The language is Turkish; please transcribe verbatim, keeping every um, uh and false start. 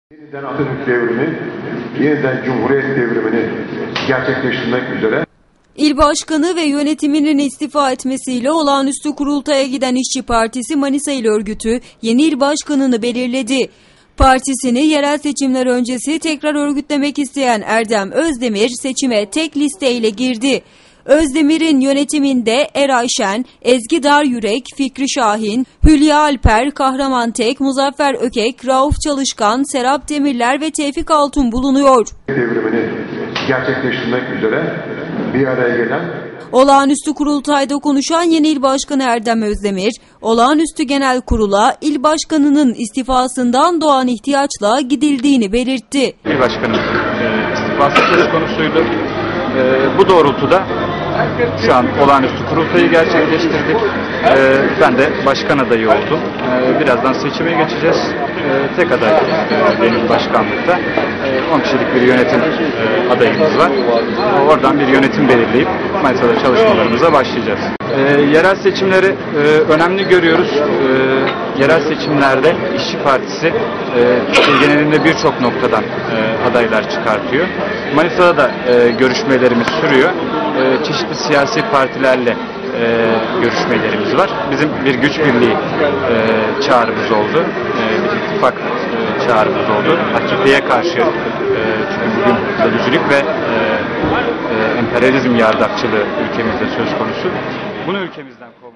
Yeniden Atatürk devrimi, yeniden Cumhuriyet devrimini gerçekleştirmek üzere İl Başkanı ve yönetiminin istifa etmesiyle olağanüstü kurultaya giden İşçi Partisi Manisa İl Örgütü yeni il başkanını belirledi. Partisini yerel seçimler öncesi tekrar örgütlemek isteyen Erdem Özdemir seçime tek listeyle girdi. Özdemir'in yönetiminde Eray Şen, Ezgi Daryürek, Fikri Şahin, Hülya Alper, Kahraman Tek, Muzaffer Ökek, Rauf Çalışkan, Serap Demirler ve Tevfik Altun bulunuyor. Devrimini gerçekleştirmek üzere bir araya gelen Olağanüstü kurultayda konuşan yeni il başkanı Erdem Özdemir, olağanüstü genel kurula il başkanının istifasından doğan ihtiyaçla gidildiğini belirtti. İl başkanımızın e, istifası söz konusuydu. E, bu doğrultuda şu an olağanüstü kurultayı gerçekleştirdik. E, ben de başkan adayı oldum. E, birazdan seçime geçeceğiz. E, tek aday e, benim başkanlıkta. E, on kişilik bir yönetim e, adayımız var. E, oradan bir yönetim belirleyip Manisa'da çalışmalarımıza başlayacağız. E, yerel seçimleri e, önemli görüyoruz. E, yerel seçimlerde İşçi Partisi e, Türkiye genelinde birçok noktadan e, adaylar çıkartıyor. Manisa'da da e, görüşmelerimiz sürüyor. E, çeşitli siyasi partilerle e, görüşmelerimiz var. Bizim bir güç birliği e, çağrımız oldu. E, bir ittifak e, çağrımız oldu. A K P'ye karşı e, çünkü bugün bölücülük ve e, e, emperyalizm yardakçılığı ülkemizde söz konusu. Bunu ülkemizden